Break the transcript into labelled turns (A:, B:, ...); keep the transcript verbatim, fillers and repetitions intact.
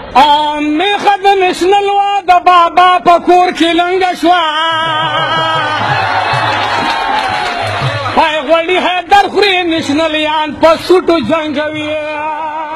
A: میخه د نشنل وا د بابا په کور کې لنګه شوه پای غوړي حیدر خوري نشنلیان په سوټو جنګوي